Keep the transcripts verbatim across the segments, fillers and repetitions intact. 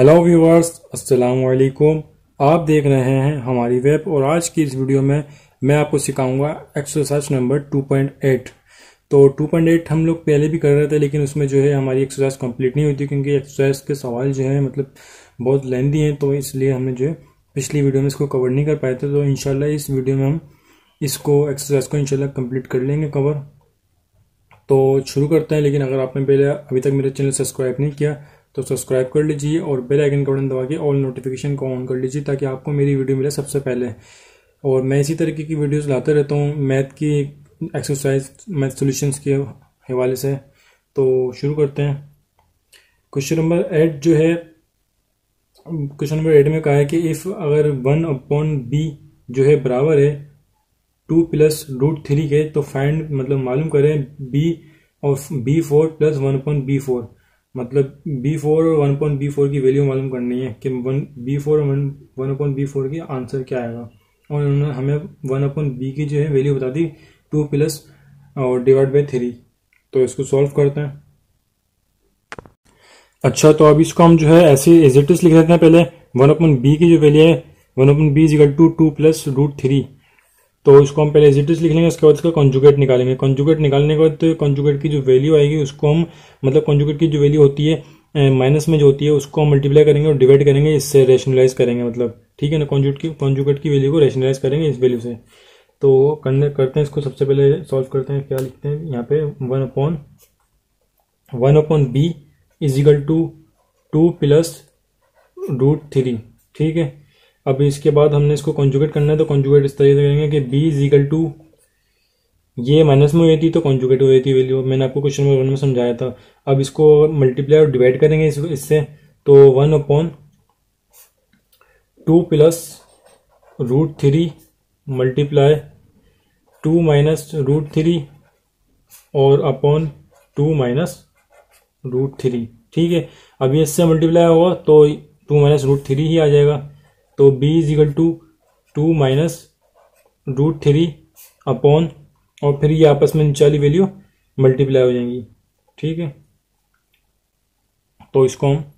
Hello viewers, अस्सलाम वालेकुम। आप देख रहे हैं हमारी वेब और आज की इस वीडियो में मैं आपको सिखाऊंगा exercise number two point eight. तो टू पॉइंट एट हम लोग पहले भी कर रहे थे, लेकिन उसमें जो है हमारी एक्सरसाइज कंप्लीट नहीं हुई थी क्योंकि एक्सरसाइज के सवाल जो है मतलब बहुत लेंदी हैं, तो इसलिए हमने जो है पिछली वीडियो में इसको कवर नहीं कर पाए थे। तो इंशाल्लाह इस वीडियो में हम इसको एक्सरसाइज को इंशाल्लाह कंप्लीट कर लेंगे कवर। तो शुरू करते हैं, लेकिन अगर आपने पहले अभी तक मेरे चैनल सब्सक्राइब नहीं किया तो सब्सक्राइब कर लीजिए और बेल आइकन का बटन दबा के ऑल नोटिफिकेशन को ऑन कर लीजिए ताकि आपको मेरी वीडियो मिले सबसे पहले। और मैं इसी तरीके की वीडियोस लाते रहता हूँ मैथ की एक्सरसाइज, मैथ सॉल्यूशंस के हवाले से। तो शुरू करते हैं। क्वेश्चन नंबर एट जो है, क्वेश्चन नंबर एट में कहा है कि इफ़ अगर वन अपॉन बी जो है बराबर है टू प्लस रूट थ्री के, तो फाइंड मतलब मालूम करें बी और B four plus one upon B four. मतलब बी फोर और वन अपॉन बी फोर की वैल्यू मालूम करनी है कि वन बी फोर और one one upon B four की आंसर क्या आएगा। और उन्होंने हमें वन अपॉन बी की जो है वैल्यू बता दी टू प्लस और डिवाइड बाई थ्री। तो इसको सॉल्व करते हैं। अच्छा, तो अब इसको हम जो है ऐसे एज इट इज लिख देते हैं। पहले वन अपॉन बी की जो वैल्यू है one upon B is equal to two plus root three, तो इसको हम पहले एज इट इज लिख लेंगे। उसके बाद इसका कॉन्जुगेट निकालेंगे। कॉन्जुगेट निकालने के बाद तो कॉन्जुगेट की जो वैल्यू आएगी उसको हम मतलब कॉन्जुगेट की जो वैल्यू होती है माइनस में जो होती है उसको हम मल्टीप्लाई करेंगे और डिवाइड करेंगे, इससे रेशनलाइज करेंगे। मतलब ठीक है ना, कॉन्जुगेट की कॉन्जुगेट की वैल्यू को रेशनलाइज करेंगे इस वैल्यू से। तो करने करते हैं इसको। सबसे पहले सॉल्व करते हैं। क्या लिखते हैं यहाँ पे, one upon one upon B is equal to two plus root three. ठीक है, अब इसके बाद हमने इसको कॉन्जुगेट करना है। तो कॉन्जुगेट इस तरीके से करेंगे कि b इज इक्वल टू, ये माइनस में हुई थी तो कॉन्जुगेट हुई थी वैल्यू, मैंने आपको क्वेश्चन नंबर वन में समझाया था। अब इसको मल्टीप्लाई और डिवाइड करेंगे इस, इससे। तो one upon two plus root three multiply two minus root three और upon two minus root three. ठीक है, अब ये इससे मल्टीप्लाई होगा तो टू माइनस रूट थ्री ही आ जाएगा। तो b is equal to two minus root three upon, और फिर ये आपस में नीचे वाली वैल्यू मल्टीप्लाई हो जाएंगी। ठीक है, तो इसको हम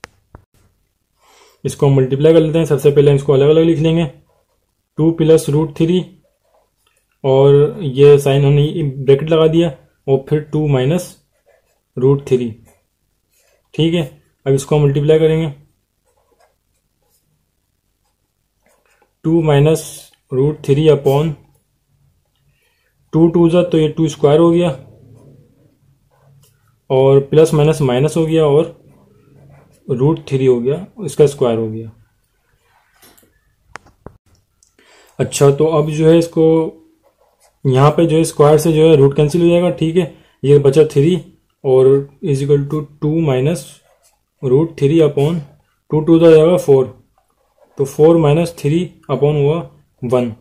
इसको हम मल्टीप्लाई कर लेते हैं। सबसे पहले हम इसको अलग अलग लिख लेंगे। टू प्लस रूट थ्री और ये साइन हमने ब्रैकेट लगा दिया और फिर टू माइनस रूट थ्री। ठीक है, अब इसको हम मल्टीप्लाई करेंगे। Two minus root three upon two two जा तो ये टू स्क्वायर हो गया और प्लस माइनस माइनस हो गया और रूट थ्री हो गया, इसका स्क्वायर हो गया। अच्छा, तो अब जो है इसको यहाँ पे जो है स्क्वायर से जो है रूट कैंसिल हो जाएगा। ठीक है, ये बचा थ्री और is equal to two minus root three upon two two जा जाएगा फोर, तो फोर माइनस थ्री अपॉन हुआ one.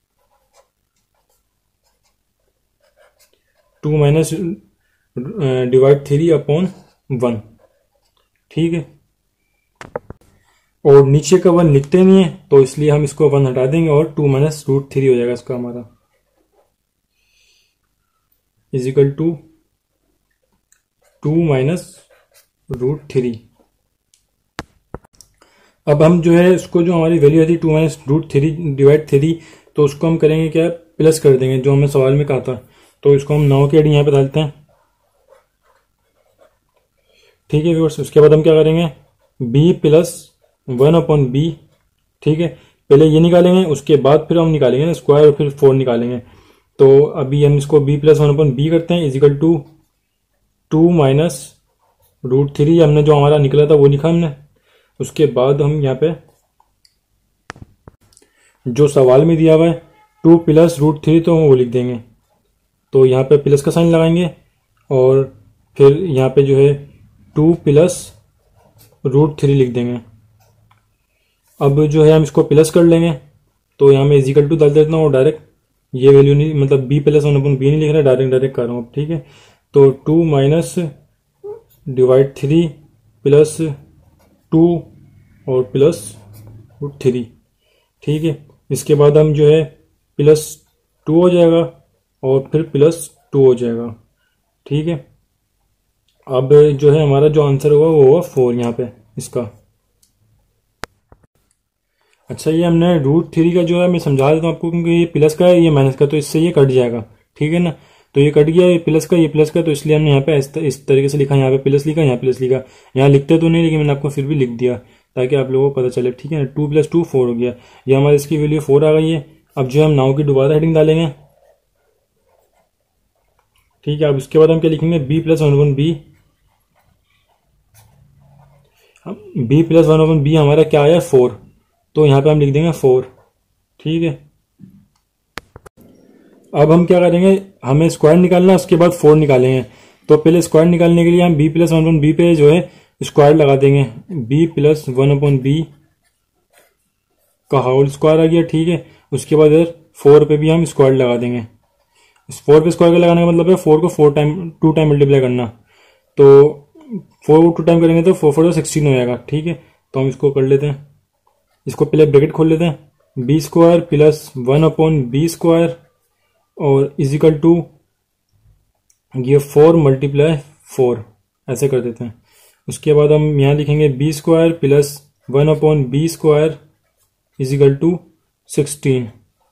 Two minus divide three upon one. ठीक है, और नीचे का वन लिखते नहीं है तो इसलिए हम इसको वन हटा देंगे और टू माइनस रूट थ्री हो जाएगा इसका हमारा, is equal to two minus root three. अब हम जो है इसको जो हमारी वैल्यू थी two minus root three divide three, तो उसको हम करेंगे क्या, प्लस कर देंगे जो हमें सवाल में कहा था। तो इसको हम नौ के यहाँ पे डालते हैं। ठीक है व्यूअर्स, उसके बाद हम क्या करेंगे, b plus one upon B. ठीक है, पहले ये निकालेंगे, उसके बाद फिर हम निकालेंगे ना स्क्वायर और फिर फोर निकालेंगे। तो अभी हम इसको b plus one upon B करते हैं, is equal to two minus root three. हमने जो हमारा निकला था वो लिखा हमने। उसके बाद हम यहाँ पे जो सवाल में दिया हुआ है टू प्लस रूट थ्री तो हम वो लिख देंगे। तो यहाँ पे प्लस का साइन लगाएंगे और फिर यहाँ पे जो है टू प्लस रूट थ्री लिख देंगे। अब जो है हम इसको प्लस कर लेंगे, तो यहाँ में इजिकल टू डाल देता हूँ और डायरेक्ट ये वैल्यू नहीं, मतलब B plus one upon B नहीं लिख रहा, डायरेक्ट डायरेक्ट कर रहा हूँ। ठीक है, तो two minus divide three plus two और प्लस रूट थ्री। ठीक है, इसके बाद हम जो है प्लस टू हो जाएगा और फिर प्लस टू हो जाएगा। ठीक है, अब जो है हमारा जो आंसर होगा वो होगा फोर यहाँ पे इसका। अच्छा, ये हमने रूट थ्री का जो है मैं समझा देता हूँ आपको, क्योंकि ये प्लस का है ये माइनस का, तो इससे ये कट जाएगा, ठीक है ना। तो ये कट गया, ये प्लस का ये प्लस का, तो इसलिए हमने यहाँ पे इस, इस तरीके से लिखा, यहाँ पे प्लस लिखा, यहाँ प्लस लिखा। यहाँ लिखते तो नहीं, लेकिन मैंने आपको फिर भी लिख दिया ताकि आप लोगों को पता चले, ठीक है ना। टू प्लस टू फोर हो गया, ये हमारी इसकी वैल्यू फोर आ गई है। अब जो हम नाउ की दोबारा हेडिंग डालेंगे, ठीक है। अब उसके बाद हम क्या लिखेंगे, B plus one one B, B plus one one B हमारा क्या आया, फोर, तो यहाँ पे हम लिख देंगे फोर, ठीक है। अब हम क्या करेंगे, हमें स्क्वायर निकालना है, उसके बाद फोर निकालेंगे। तो पहले स्क्वायर निकालने के लिए हम B plus one one B पे जो है स्क्वायर लगा देंगे, B plus one upon B का होल स्क्वायर आ गया, ठीक है। उसके बाद इधर फोर पे भी हम स्क्वायर लगा देंगे। इस फोर पे स्क्वायर का लगाने का मतलब है फोर को four time two time multiply करना, तो फोर को टू टाइम करेंगे तो फोर फोर सिक्सटीन हो जाएगा, ठीक है। तो हम इसको कर लेते हैं, इसको पहले ब्रैकेट खोल लेते हैं, B square plus one upon B square और इजिकल टू ये फोर मल्टीप्लाई फोर, ऐसे कर देते हैं। उसके बाद हम यहाँ लिखेंगे B square plus one upon B square is equal to sixteen.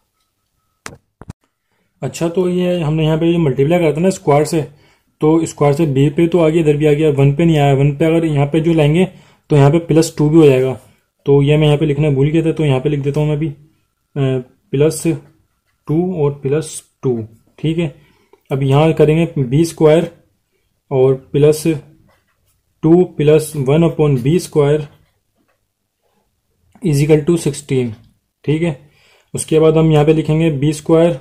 अच्छा, तो ये हमने यहाँ पे जो मल्टीप्लाई करता है ना स्क्वायर से, तो स्क्वायर से बी पे तो आ गया, इधर भी आ गया, वन पे नहीं आया। वन पे अगर यहाँ पे जो लाएंगे तो यहाँ पे प्लस टू भी हो जाएगा, तो ये मैं यहाँ पे लिखना भूल गया था, तो यहाँ पे लिख देता हूँ मैं अभी प्लस टू और प्लस टू, ठीक है। अब यहाँ करेंगे बी स्क्वायर और plus two plus one upon B square is equal to sixteen, ठीक है। उसके बाद हम यहाँ पे लिखेंगे बी स्क्वायर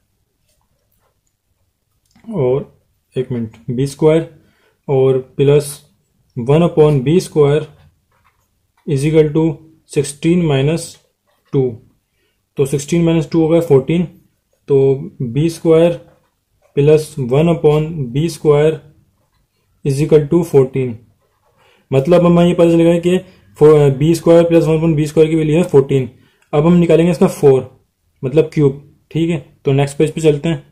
और एक मिनट बी स्क्वायर और plus one upon B square is equal to sixteen minus two, तो सिक्सटीन माइनस टू हो गया फोर्टीन, तो B square plus one upon B square is equal to fourteen. मतलब हमें ये पता चलेगा कि B square plus one upon B square की वैल्यू है फोर्टीन। अब हम निकालेंगे इसका फोर, मतलब क्यूब, ठीक है। तो नेक्स्ट पेज पे चलते हैं।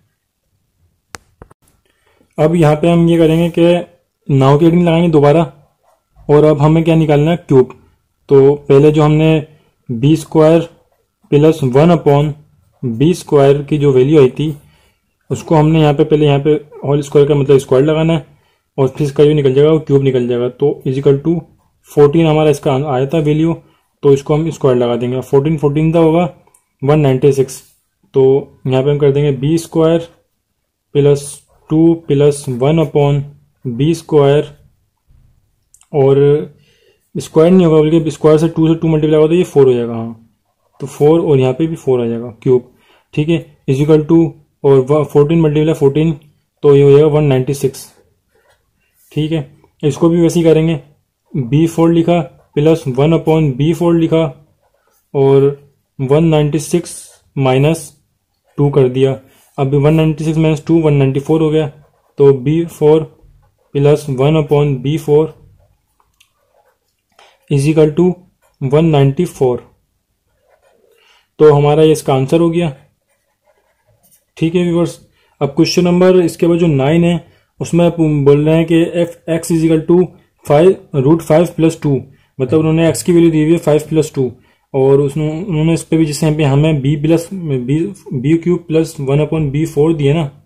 अब यहाँ पे हम ये करेंगे कि नाउ की हेडिंग लगाएंगे दोबारा, और अब हमें क्या निकालना है, क्यूब। तो पहले जो हमने B square plus one upon B square की जो वैल्यू आई थी उसको हमने यहाँ पे पहले यहाँ पे होल स्क्वायर का मतलब स्क्वायर लगाना है, और फिर इसका जो निकल जाएगा वो क्यूब निकल जाएगा। तो इजिकल टू फोर्टीन हमारा इसका आया था वैल्यू, तो इसको हम स्क्वायर लगा देंगे। फोर्टीन फोर्टीन का होगा वन नाइन्टी सिक्स, तो यहाँ पे हम कर देंगे B square plus two plus one upon B square, और स्क्वायर नहीं होगा बल्कि स्क्वायर से टू से टू मल्टीप्लाई होगा तो ये फोर हो जाएगा, हाँ, तो फोर और यहाँ पे भी फोर आ जाएगा क्यूब, ठीक है। इजिकल टू और फोर्टीन मल्टीप्लाई फोर्टीन, तो ये हो जाएगा वन नाइन्टी सिक्स, ठीक है। इसको भी वैसे ही करेंगे, बी फोर लिखा plus one upon B four लिखा और one ninety six minus two कर दिया। अब one ninety six minus two one ninety four हो गया, तो B four plus one upon B four is equal to one ninety four, तो हमारा ये इसका आंसर हो गया, ठीक है व्यूअर्स। अब क्वेश्चन नंबर इसके बाद जो नाइन है उसमें बोल रहे हैं कि F X is equal to five root five plus two, मतलब उन्होंने एक्स की वैल्यू दी हुई है फाइव प्लस टू, और उसने उन्होंने इस पे भी जैसे यहाँ पे हमें B plus B B cube plus one upon B four दिए ना,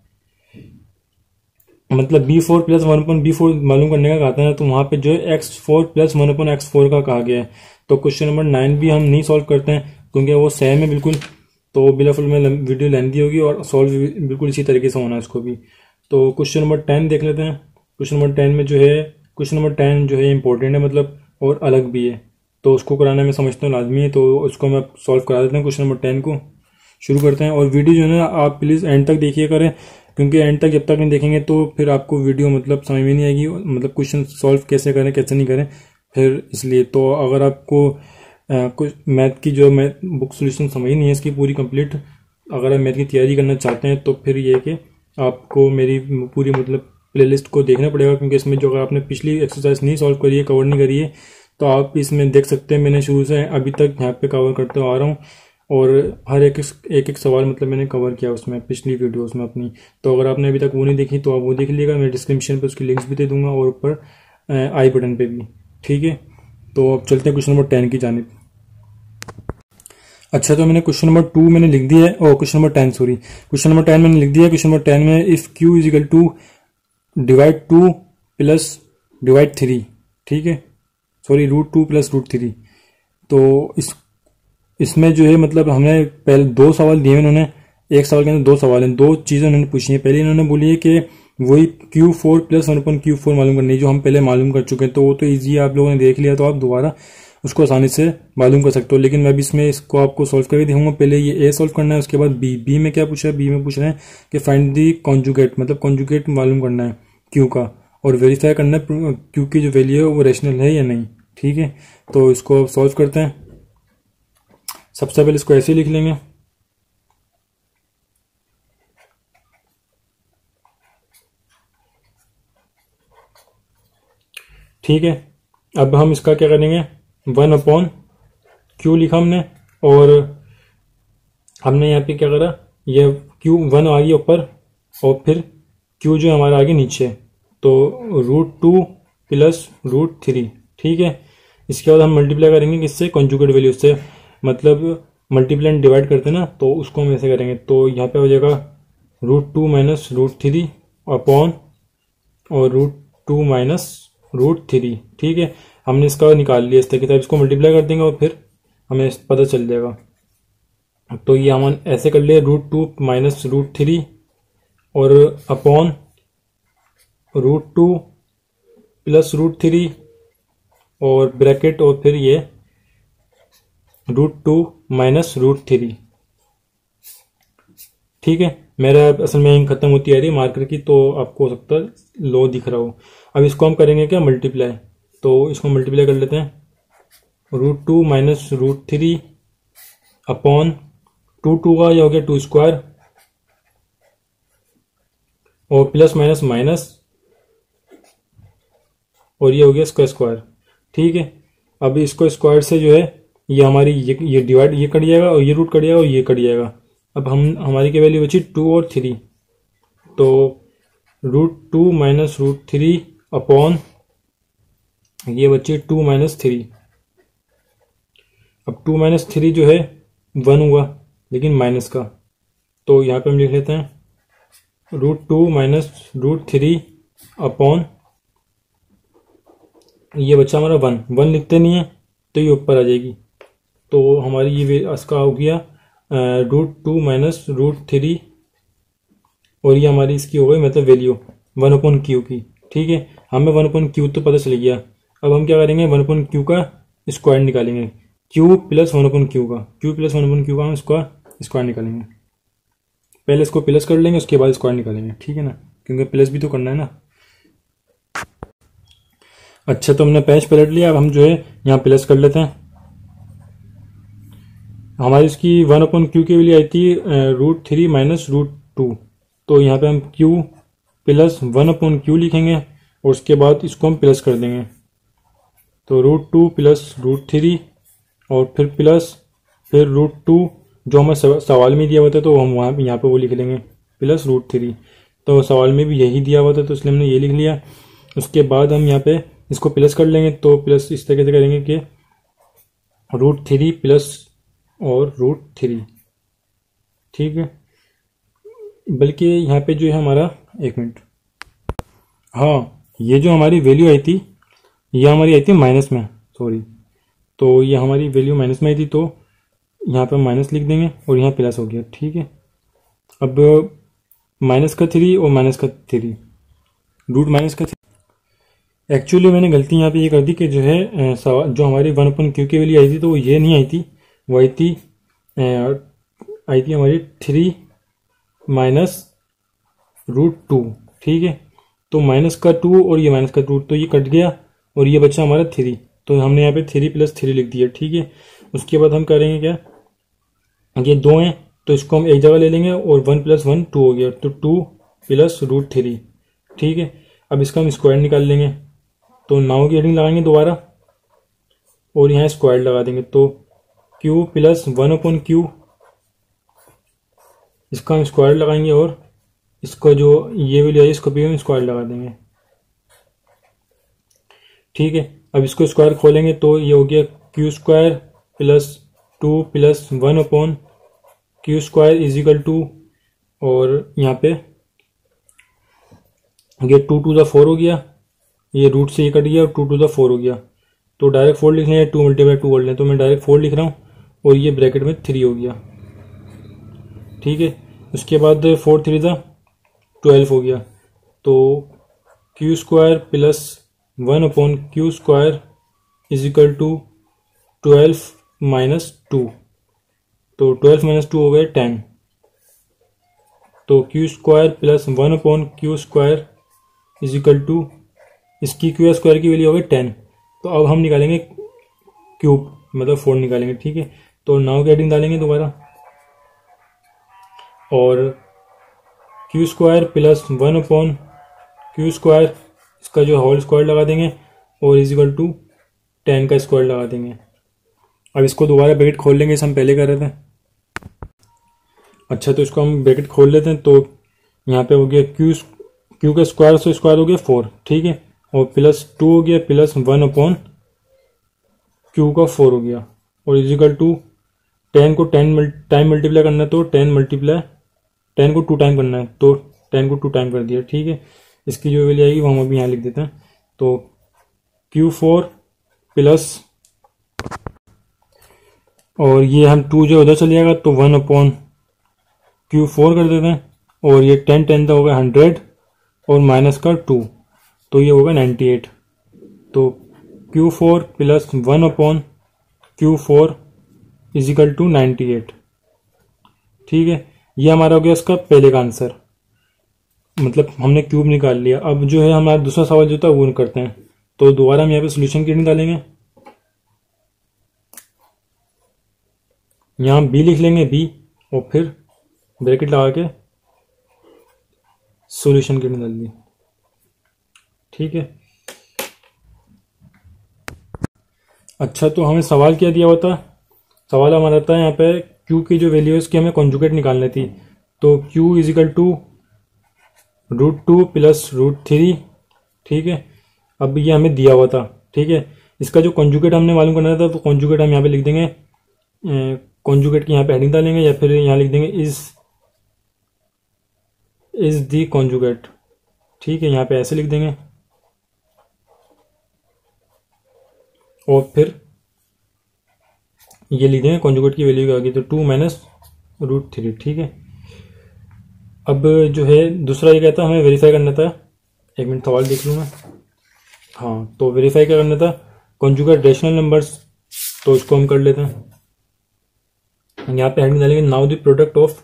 मतलब B four plus one upon B four मालूम करने का कहता है, तो वहाँ पे जो है X four plus one upon X four का कहा गया है। तो क्वेश्चन नंबर नाइन भी हम नहीं सॉल्व करते हैं क्योंकि वो सेम है बिल्कुल, तो बिल्कुल में वीडियो लेंथी होगी और सॉल्व बिल्कुल इसी तरीके से होना है इसको भी। तो क्वेश्चन नंबर टेन देख लेते हैं। क्वेश्चन नंबर टेन में जो है क्वेश्चन नंबर टेन जो है इंपॉर्टेंट है मतलब, और अलग भी है, तो उसको कराना मैं समझता हूँ लाजमी है, तो उसको मैं सॉल्व करा देता हूँ। क्वेश्चन नंबर टेन को शुरू करते हैं, और वीडियो जो है ना आप प्लीज़ एंड तक देखिए करें, क्योंकि एंड तक जब तक नहीं देखेंगे तो फिर आपको वीडियो मतलब समझ में नहीं आएगी, मतलब क्वेश्चन सॉल्व कैसे करें कैसे नहीं करें फिर, इसलिए। तो अगर आपको आ, कुछ मैथ की जो मैथ बुक सोल्यूशन समझ नहीं है इसकी पूरी कंप्लीट, अगर आप मैथ की तैयारी करना चाहते हैं तो फिर ये है कि आपको मेरी पूरी मतलब प्लेलिस्ट को देखना पड़ेगा, क्योंकि इसमें जो अगर आपने पिछली एक्सरसाइज नहीं सॉल्व करी है, कवर नहीं करी है, तो आप इसमें देख सकते हैं। मैंने शुरू से अभी तक यहाँ पे कवर करते आ रहा हूँ, और हर एक एक एक सवाल मतलब मैंने कवर किया उसमें पिछली वीडियोस में अपनी। तो अगर आपने अभी तक वो नहीं देखी तो आप वो देख लीजिएगा, मैं डिस्क्रिप्शन पे उसकी लिंक्स भी दे दूंगा और ऊपर आई बटन पे भी, ठीक है। तो अब चलते हैं क्वेश्चन नंबर टेन की जानिब। अच्छा, तो मैंने क्वेश्चन नंबर टू मैंने लिख दिया है, और question number ten sorry question number ten मैंने लिख दिया है। क्वेश्चन नंबर टेन में if Q is equal to divide two plus divide three, ठीक है, sorry root two plus root three. तो इस इसमें जो है मतलब हमने पहले दो सवाल दिए उन्होंने, एक सवाल के अंदर दो सवाल हैं, दो चीज़ें उन्होंने पूछी हैं। पहले इन्होंने बोली है कि वही Q four plus one upon Q four मालूम करनी है, जो हम पहले मालूम कर चुके हैं। तो वो तो ईजी है, आप लोगों ने देख लिया, तो आप दोबारा उसको आसानी से मालूम कर सकते हो। लेकिन मैं भी इसमें इसको आपको सॉल्व करके दिखाऊंगा। पहले ये ए सॉल्व करना है, उसके बाद बी बी में क्या पूछा है, बी में पूछ रहे हैं कि फाइंड दी कॉन्जुगेट, मतलब कॉन्जुगेट मालूम करना है क्यू का, और वेरीफाई करना है क्यू की जो वैल्यू है वो रेशनल है या नहीं, ठीक है। तो इसको सॉल्व करते हैं। सबसे पहले इसको ऐसे लिख लेंगे, ठीक है। अब हम इसका क्या करेंगे, वन अपॉन क्यू लिखा हमने, और हमने यहाँ पे क्या करा, ये क्यू वन आ गया ऊपर और फिर क्यू जो हमारा आगे नीचे, तो root two plus root three, ठीक है। इसके बाद हम मल्टीप्लाई करेंगे किससे, कॉन्जुगेट वैल्यू से, मतलब मल्टीप्लाई एंड डिवाइड करते हैं ना, तो उसको हम ऐसे करेंगे। तो यहाँ पे हो जाएगा root two minus root three upon और root two minus root three, ठीक है। हमने इसका निकाल लिया इस तरीके से। इसको मल्टीप्लाई कर देंगे और फिर हमें पता चल जाएगा। तो ये हम ऐसे कर लिए, root two minus root three और upon root two plus root three और ब्रैकेट, और फिर ये root two minus root three, ठीक है। मेरा असल में खत्म होती आ रही है मार्कर की, तो आपको हो सकता है लो दिख रहा हो। अब इसको हम करेंगे क्या, मल्टीप्लाई। तो इसको मल्टीप्लाई कर लेते हैं, root two minus root three upon two two का ये हो गया टू स्क्वायर और प्लस माइनस माइनस और ये हो गया इसका स्क्वायर, ठीक है। अब इसको स्क्वायर से जो है ये हमारी ये ये डिवाइड ये कट जाएगा और ये रूट कट जाएगा और ये कट जाएगा। अब हम हमारी क्या वैल्यू बची, टू और थ्री, तो root two minus root three upon ये बची टू माइनस थ्री। अब टू माइनस थ्री जो है वन हुआ लेकिन माइनस का, तो यहाँ पे हम लिख लेते हैं root two minus root three upon ये बच्चा हमारा वन, वन लिखते नहीं है तो ये ऊपर आ जाएगी। तो हमारी ये इसका हो गया root two minus root three और ये हमारी इसकी हो गई मतलब वैल्यू वन अपॉन क्यू की, ठीक है। हमें वन अपॉन क्यू तो पता चल गया। अब हम क्या करेंगे, वन अपॉन क्यू का स्क्वायर निकालेंगे, Q plus one upon Q का, Q plus one upon Q का हम इसका स्क्वायर निकालेंगे। पहले इसको प्लस कर लेंगे, उसके बाद स्क्वायर निकालेंगे, ठीक है ना, क्योंकि प्लस भी तो करना है ना। अच्छा, तो हमने पेज पलट लिया। अब हम जो है यहाँ प्लस कर लेते हैं। हमारी इसकी वन अपॉन क्यू की वैल्यू आई थी root three minus root two, तो यहाँ पे हम Q plus one upon Q लिखेंगे और उसके बाद इसको हम प्लस कर देंगे। तो root two plus root three और फिर प्लस फिर रूट टू जो हमें सवाल में दिया हुआ था, तो हम वहाँ पे यहाँ पे वो लिख लेंगे प्लस रूट थ्री। तो सवाल में भी यही दिया हुआ था तो इसलिए हमने ये लिख लिया। उसके बाद हम यहाँ पे इसको प्लस कर लेंगे, तो प्लस इस तरीके से करेंगे कि रूट थ्री प्लस और रूट थ्री, ठीक है। बल्कि यहाँ पे जो है हमारा एक मिनट, हाँ, ये जो हमारी वैल्यू आई थी ये हमारी आई थी माइनस में, सॉरी, तो ये हमारी वैल्यू माइनस में आई थी, तो यहाँ पे माइनस लिख देंगे और यहाँ प्लस हो गया, ठीक है। अब माइनस का थ्री और माइनस का थ्री, रूट माइनस का थ्री। एक्चुअली मैंने गलती यहाँ पे ये कर दी कि जो है जो हमारी वन अपन क्यू की वैल्यू आई थी तो वो ये नहीं आई थी, वो आई थी आई थी हमारी थ्री माइनस रूट टू, ठीक है। तो माइनस का टू और ये माइनस का टू, तो ये कट गया और ये बचा हमारा थ्री, तो हमने यहाँ पे थ्री प्लस थ्री लिख दिया, ठीक है। उसके बाद हम करेंगे क्या, ये दो हैं तो इसको हम एक जगह ले लेंगे और वन प्लस वन टू हो गया, तो टू प्लस रूट थ्री, ठीक है। अब इसका हम स्क्वायर निकाल लेंगे, तो नाउ की हेडिंग लगाएंगे दोबारा और यहाँ स्क्वायर लगा देंगे, तो Q plus one upon Q, इसका हम स्क्वायर लगाएंगे और इसका जो ये वैल्यू है इसको भी हम स्क्वायर लगा देंगे, ठीक है। अब इसको स्क्वायर खोलेंगे तो ये हो गया Q square plus two plus one upon Q square is equal to, और यहाँ पे ये टू टू द फोर हो गया, ये रूट से ये कट गया और टू टू द फोर हो गया, तो डायरेक्ट फोर लिख लें या टू मल्टीप्लाई टू कर लें, तो मैं डायरेक्ट फोर लिख रहा हूँ और ये ब्रैकेट में थ्री हो गया। ठीक है, उसके बाद फोर थ्री द ट्वेल्व हो गया, तो Q square plus one upon Q square is equal to twelve minus two, तो ट्वेल्व माइनस टू हो गया टेन, तो Q square plus one upon Q square is equal to, इसकी Q square की value हो गई टेन, तो अब हम निकालेंगे क्यूब, मतलब फोर निकालेंगे। ठीक है, तो नाउ की एडिंग डालेंगे दोबारा, और Q square plus one upon Q square, इसका जो होल स्क्वायर लगा देंगे और इज इक्वल टू टेन का स्क्वायर लगा देंगे। अब इसको दोबारा ब्रैकेट खोल लेंगे, इसे हम पहले कर रहे थे। अच्छा, तो इसको हम ब्रैकेट खोल लेते हैं, तो यहाँ पे हो गया क्यू क्यू का स्क्वायर से स्क्वायर हो गया फोर। ठीक है, और प्लस टू हो गया प्लस वन अपॉन क्यू का फोर हो गया, और इज इक्वल टू टेन को टेन टाइम मल्टीप्लाई करना है, तो टेन मल्टीप्लाई टेन को टू टाइम करना है, तो टेन को टू टाइम कर दिया। ठीक है, इसकी जो वैल्यू आएगी वो हम अभी यहाँ लिख देते हैं, तो क्यू फोर प्लस, और ये हम टू जो उधर चल जाएगा तो वन अपॉन क्यू फोर कर देते हैं, और ये टेन टेन का होगा हंड्रेड और माइनस का टू, तो ये होगा नाइन्टी एट, तो Q four plus one upon Q four is equal to ninety eight. ठीक है, ये हमारा हो गया इसका पहले का आंसर, मतलब हमने क्यूब निकाल लिया। अब जो है हमारा दूसरा सवाल जो था वो करते हैं, तो दोबारा हम यहाँ पे सोल्यूशन की डालेंगे, यहाँ बी लिख लेंगे बी, और फिर ब्रैकेट लगा के सॉल्यूशन की डाल दी। ठीक है, अच्छा, तो हमें सवाल क्या दिया होता, सवाल हमारा था यहाँ पे क्यू की जो वैल्यू है उसकी हमें कॉन्जुगेट निकालनी थी, तो Q is equal to root two plus root three. ठीक है, अब ये हमें दिया हुआ था। ठीक है, इसका जो कॉन्जुगेट हमने मालूम करना था, तो कॉन्जुगेट हम यहाँ पे लिख देंगे, कॉन्जुगेट की यहाँ पे हेडिंग डालेंगे, या फिर यहाँ लिख देंगे इज इज दी कॉन्जुगेट। ठीक है, यहाँ पे ऐसे लिख देंगे, और फिर ये लिख देंगे कॉन्जुगेट की वैल्यू आ गई, तो टू माइनस रूट थ्री। ठीक है, अब जो है दूसरा ये कहता हमें वेरीफाई करना था, एक मिनट सवाल देख लूँ मैं। हाँ, तो वेरीफाई क्या करना था, कॉन्जुगेट रेशनल नंबर्स, तो इसको हम कर लेते हैं। यहाँ पे हेडिंग डालेंगे now the product of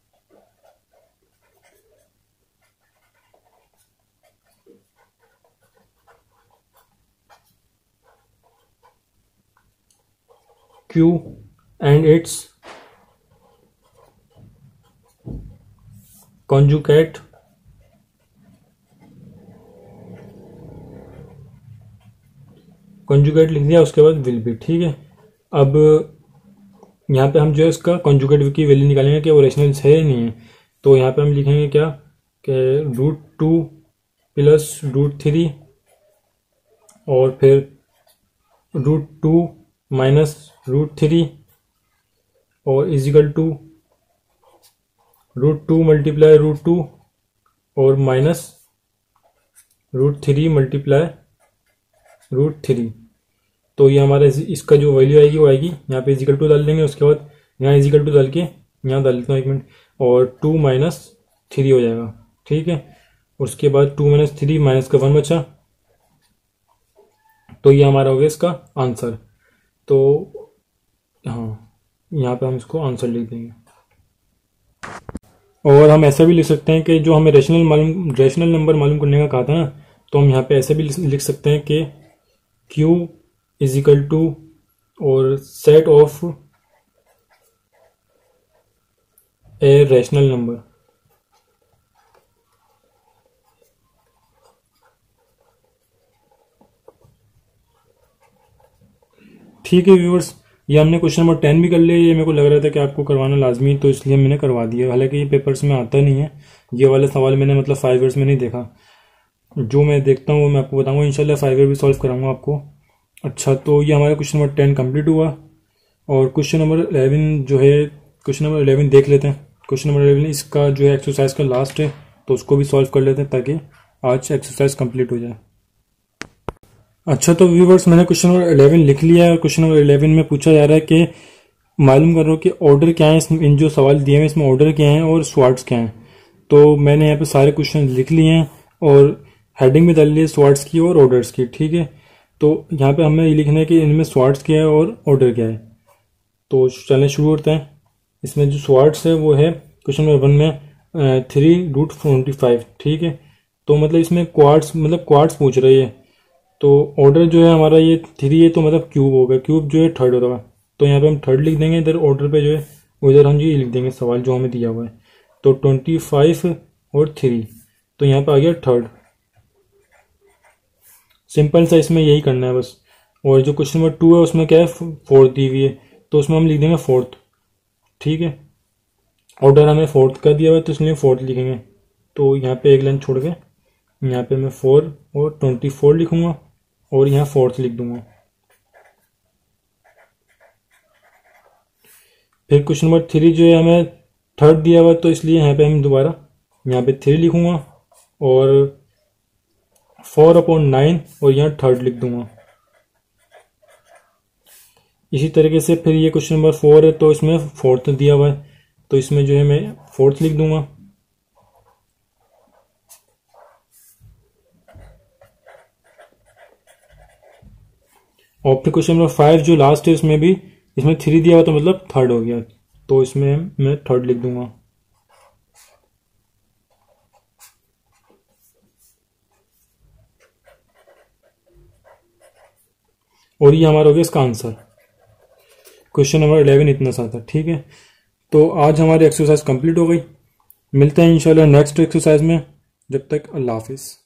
Q and its conjugate conjugate लिख दिया, उसके बाद विल बी। ठीक है, अब यहाँ पे हम जो है इसका कॉन्जुगेट की वैल्यू निकालेंगे कि वो रेशनल है या नहीं है, तो यहाँ पे हम लिखेंगे क्या कि root two plus root three, और फिर root two minus root three, और is equal to root two multiply root two और minus root three multiply root three. तो ये हमारा इसका जो वैल्यू आएगी वो आएगी, यहाँ पे इजिकल टू डाल देंगे, उसके बाद यहाँ इजिकल टू डाल के यहाँ डाल देता हूँ एक मिनट, और टू माइनस थ्री हो जाएगा। ठीक है, उसके बाद टू माइनस थ्री माइनस का वन बचा, तो ये हमारा हो गया इसका आंसर। तो हाँ, यहाँ पे हम इसको आंसर लिख देंगे। और हम ऐसा भी लिख सकते हैं कि जो हमें रेशनल मालूम रेशनल नंबर मालूम करने का कहा था ना, तो हम यहाँ पे ऐसे भी लिख सकते हैं कि Q इज इक्वल टू और set of a rational number. ठीक है व्यूअर्स, ये हमने क्वेश्चन नंबर टेन भी कर लिया। ये मेरे को लग रहा था कि आपको करवाना लाजमी, तो इसलिए मैंने करवा दिया। हालांकि ये पेपर्स में आता नहीं है, ये वाले सवाल मैंने मतलब फाइव ईयर्स में नहीं देखा। जो मैं देखता हूँ वो मैं आपको बताऊंगा, इंशाल्लाह फाइव ईयर भी सॉल्व कराऊंगा आपको। अच्छा, तो ये हमारा क्वेश्चन नंबर टेन कंप्लीट हुआ। और क्वेश्चन नंबर इलेवन जो है, क्वेश्चन नंबर इलेवन देख लेते हैं। क्वेश्चन नंबर इलेवन इसका जो है एक्सरसाइज का लास्ट है, तो उसको भी सॉल्व कर लेते हैं ताकि आज एक्सरसाइज कंप्लीट हो जाए। अच्छा, तो व्यूवर्स मैंने क्वेश्चन नंबर इलेवन लिख लिया है और क्वेश्चन नंबर इलेवन में पूछा जा रहा है कि मालूम कर रहा हूँ कि ऑर्डर क्या है, इन जो सवाल दिए हैं इसमें ऑर्डर क्या है और स्वार्ट्स क्या है। तो मैंने यहाँ पे सारे क्वेश्चन लिख लिए हैं और हेडिंग में डाल ली है स्वार्ट्स की और ऑर्डर्स की, ठीक है। तो यहाँ पे हमें ये लिखना है कि इनमें स्वार्ट्स क्या है और ऑर्डर क्या है। तो चलने शुरू करते हैं। इसमें जो स्वार्ट्स है वो है क्वेश्चन नंबर वन में थ्री रूट ट्वेंटी फाइव, ठीक है। तो मतलब इसमें क्वार्ट्स मतलब क्वार्ट्स पूछ रही है। तो ऑर्डर जो है हमारा ये थ्री है, तो मतलब क्यूब होगा, क्यूब जो है थर्ड होगा। तो यहाँ पे हम थर्ड लिख देंगे, इधर ऑर्डर पे जो है उधर हम ये लिख देंगे सवाल जो हमें दिया हुआ है। तो ट्वेंटी फाइव और थ्री, तो यहाँ पे आ गया थर्ड। सिंपल सा इसमें यही करना है बस। और जो क्वेश्चन नंबर टू है उसमें क्या है, फोर्थ दी हुई है, तो उसमें हम लिख देंगे फोर्थ, ठीक है। ऑर्डर हमें फोर्थ का दिया हुआ है तो इसलिए फोर्थ लिखेंगे। तो यहाँ पे एक लाइन छोड़ के यहाँ पे मैं फोर और ट्वेंटी फोर लिखूंगा और यहाँ फोर्थ लिख दूंगा। फिर क्वेश्चन नंबर थ्री जो है हमें थर्ड दिया हुआ है, तो इसलिए यहाँ पे हम दोबारा यहाँ पे थ्री लिखूंगा और फोर अपॉन नाइन और यहाँ थर्ड लिख दूंगा। इसी तरीके से फिर ये क्वेश्चन नंबर फोर है, तो इसमें फोर्थ दिया हुआ है, तो इसमें जो है मैं फोर्थ लिख दूंगा। और फिर क्वेश्चन नंबर फाइव जो लास्ट है इसमें भी इसमें थ्री दिया हुआ तो मतलब थर्ड हो गया, तो इसमें मैं थर्ड लिख दूंगा। और ये हमारा हो गया इसका आंसर। क्वेश्चन नंबर इलेवन इतना सा था, ठीक है। तो आज हमारी एक्सरसाइज कंप्लीट हो गई। मिलते हैं इंशाल्लाह नेक्स्ट एक्सरसाइज में। जब तक अल्लाह हाफिज़।